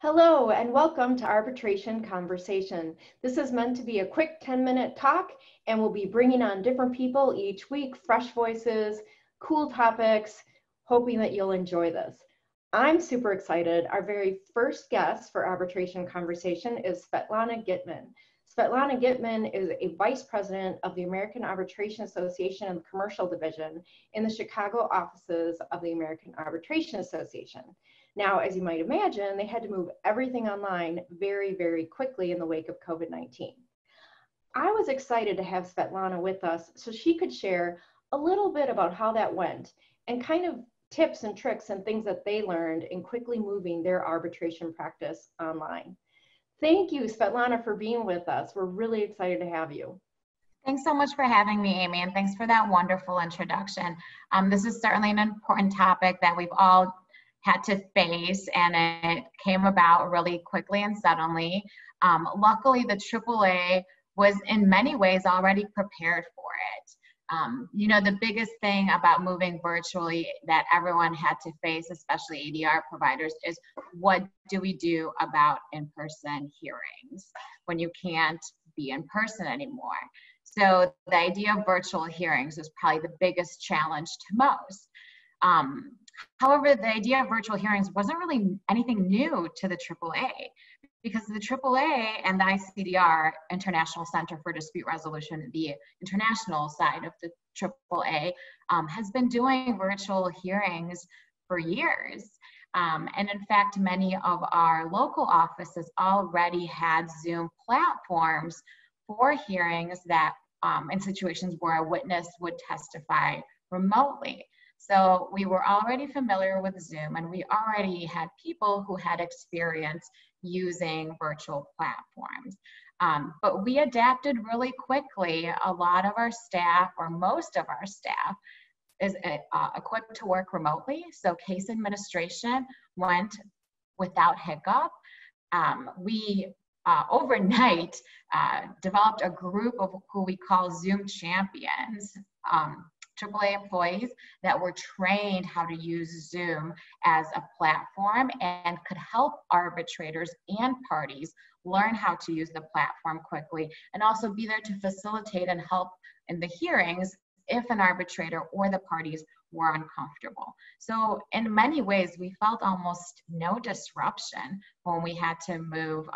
Hello and welcome to Arbitration Conversation. This is meant to be a quick 10-minute talk, and we'll be bringing on different people each week, fresh voices, cool topics, hoping that you'll enjoy this. I'm super excited. Our very first guest for Arbitration Conversation is Svetlana Gitman. Svetlana Gitman is a vice president of the American Arbitration Association and the Commercial Division in the Chicago offices of the American Arbitration Association. Now, as you might imagine, they had to move everything online very, very quickly in the wake of COVID-19. I was excited to have Svetlana with us so she could share a little bit about how that went and kind of tips and tricks and things that they learned in quickly moving their arbitration practice online. Thank you, Svetlana, for being with us. We're really excited to have you. Thanks so much for having me, Amy, and thanks for that wonderful introduction. This is certainly an important topic that we've all had to face, and it came about really quickly and suddenly. Luckily, the AAA was in many ways already prepared for it. The biggest thing about moving virtually that everyone had to face, especially ADR providers, is what do we do about in-person hearings when you can't be in person anymore? So the idea of virtual hearings was probably the biggest challenge to most. However, the idea of virtual hearings wasn't really anything new to the AAA, because the AAA and the ICDR, International Center for Dispute Resolution, the international side of the AAA, has been doing virtual hearings for years. And in fact, many of our local offices already had Zoom platforms for hearings that in situations where a witness would testify remotely. So we were already familiar with Zoom, and we already had people who had experience using virtual platforms. But we adapted really quickly. A lot of our staff, or most of our staff, is equipped to work remotely. So case administration went without hiccup. We overnight developed a group of who we call Zoom champions, AAA employees that were trained how to use Zoom as a platform and could help arbitrators and parties learn how to use the platform quickly, and also be there to facilitate and help in the hearings if an arbitrator or the parties were uncomfortable. So in many ways, we felt almost no disruption when we had to move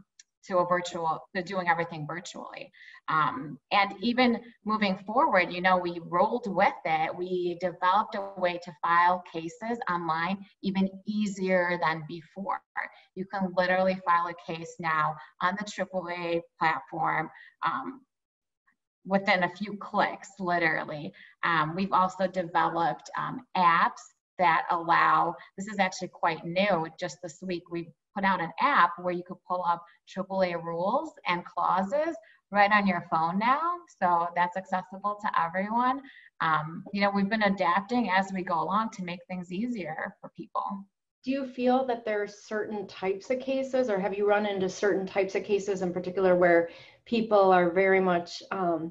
to doing everything virtually. And even moving forward, we rolled with it. We developed a way to file cases online even easier than before. You can literally file a case now on the AAA platform within a few clicks, literally. We've also developed apps that allow, this is actually quite new, just this week we put out an app where you could pull up AAA rules and clauses right on your phone now. So that's accessible to everyone. We've been adapting as we go along to make things easier for people. Do you feel that there are certain types of cases, or have you run into certain types of cases in particular where people are very much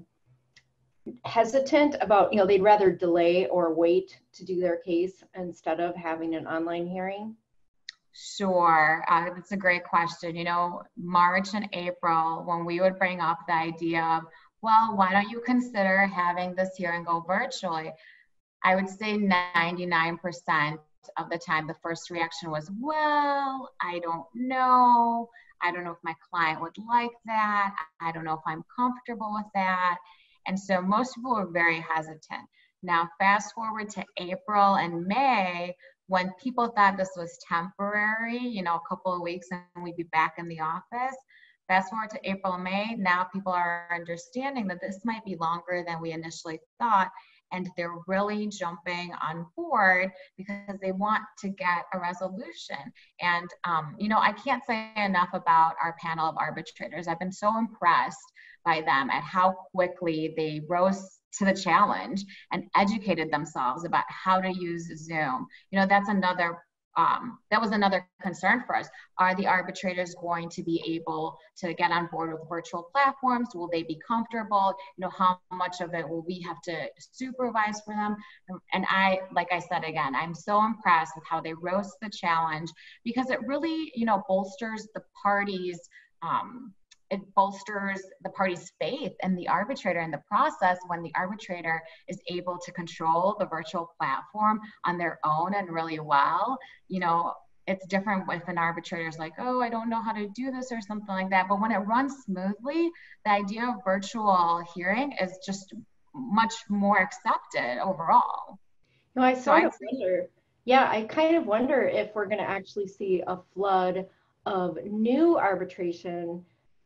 hesitant about, they'd rather delay or wait to do their case instead of having an online hearing? Sure, that's a great question. March and April, when we would bring up the idea of, well, why don't you consider having this hearing go virtually? I would say 99% of the time, the first reaction was, well, I don't know. I don't know if my client would like that. I don't know if I'm comfortable with that. And so most people were very hesitant. Now, fast forward to April and May, when people thought this was temporary, a couple of weeks and we'd be back in the office. Fast forward to April and May, now people are understanding that this might be longer than we initially thought, and they're really jumping on board because they want to get a resolution. And, I can't say enough about our panel of arbitrators. I've been so impressed by them at how quickly they rose to the challenge and educated themselves about how to use Zoom. That's another that was another concern for us. Are the arbitrators going to be able to get on board with virtual platforms? Will they be comfortable? You know, how much of it will we have to supervise for them? And like I said, again, I'm so impressed with how they rose to the challenge, because it really, you know, bolsters the parties, it bolsters the party's faith in the arbitrator in the process when the arbitrator is able to control the virtual platform on their own and really well. You know, it's different if an arbitrator is like, oh, I don't know how to do this or something like that. But when it runs smoothly, the idea of virtual hearing is just much more accepted overall. No, I sort of wonder. Yeah, I kind of wonder if we're going to actually see a flood of new arbitration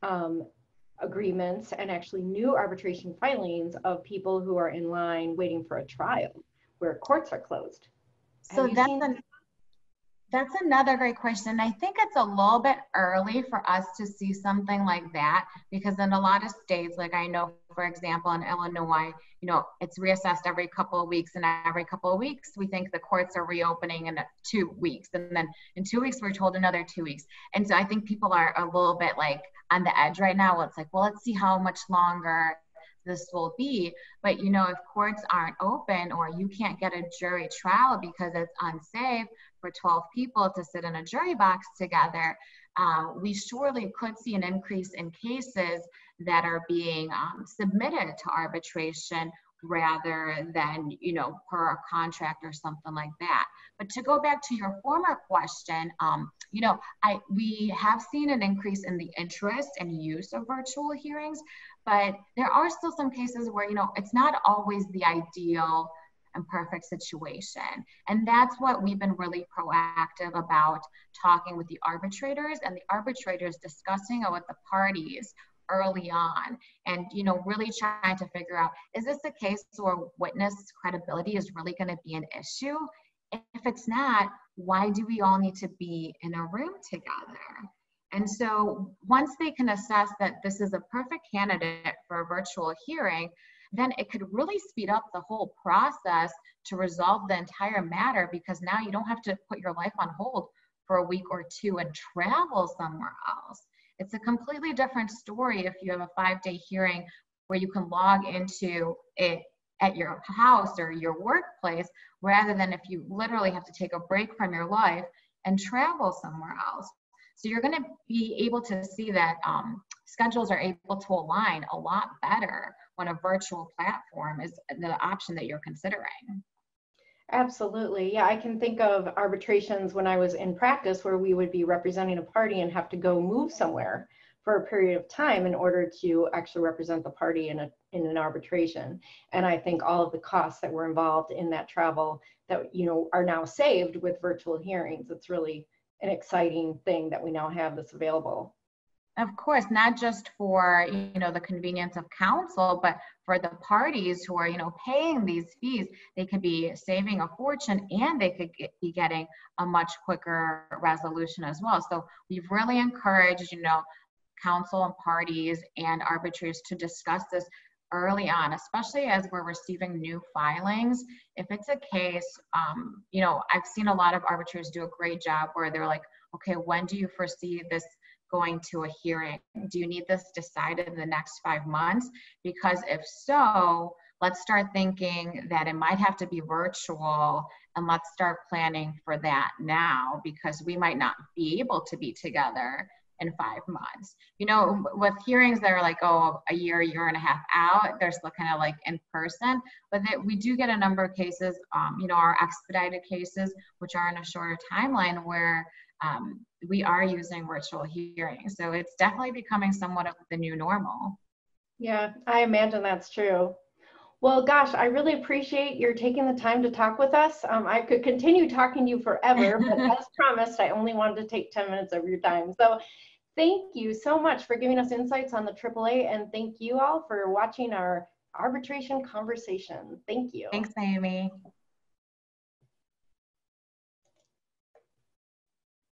agreements and actually new arbitration filings of people who are in line waiting for a trial where courts are closed. So that's another great question. I think it's a little bit early for us to see something like that, because in a lot of states, like I know, for example, in Illinois, you know, it's reassessed every couple of weeks, and every couple of weeks, we think the courts are reopening in 2 weeks. And then in 2 weeks, we're told another 2 weeks. And so I think people are a little bit like on the edge right now. It's like, well, let's see how much longer this will be. But, you know, if courts aren't open, or you can't get a jury trial because it's unsafe for 12 people to sit in a jury box together, we surely could see an increase in cases that are being submitted to arbitration rather than, you know, per a contract or something like that. But to go back to your former question, you know, we have seen an increase in the interest and use of virtual hearings, but there are still some cases where, you know, it's not always the ideal and perfect situation. And that's what we've been really proactive about, talking with the arbitrators, and the arbitrators discussing it with the parties early on, and, you know, really trying to figure out, is this a case where witness credibility is really going to be an issue? If it's not, why do we all need to be in a room together? And so once they can assess that this is a perfect candidate for a virtual hearing, then it could really speed up the whole process to resolve the entire matter, because now you don't have to put your life on hold for a week or two and travel somewhere else. It's a completely different story if you have a 5-day hearing where you can log into it at your house or your workplace, rather than if you literally have to take a break from your life and travel somewhere else. So you're going to be able to see that schedules are able to align a lot better when a virtual platform is the option that you're considering. Absolutely. Yeah, I can think of arbitrations when I was in practice where we would be representing a party and have to go move somewhere for a period of time in order to actually represent the party in an arbitration. And I think all of the costs that were involved in that travel that, you know, are now saved with virtual hearings. It's really an exciting thing that we now have this available. Of course, not just for, you know, the convenience of counsel, but for the parties who are, you know, paying these fees, they could be saving a fortune, and they could be getting a much quicker resolution as well. So we've really encouraged, you know, counsel and parties and arbitrators to discuss this early on, especially as we're receiving new filings. If it's a case, you know, I've seen a lot of arbitrators do a great job where they're like, okay, when do you foresee this going to a hearing? Do you need this decided in the next 5 months? Because if so, let's start thinking that it might have to be virtual, and let's start planning for that now, because we might not be able to be together in 5 months. You know, with hearings that are like, oh, a year and a half out, they're still kind of like in person, but we do get a number of cases, you know, our expedited cases, which are in a shorter timeline, where we are using virtual hearings. So it's definitely becoming somewhat of the new normal. Yeah, I imagine that's true. Well, gosh, I really appreciate your taking the time to talk with us. I could continue talking to you forever, but as promised, I only wanted to take 10 minutes of your time. So thank you so much for giving us insights on the AAA, and thank you all for watching our arbitration conversation. Thank you. Thanks, Amy.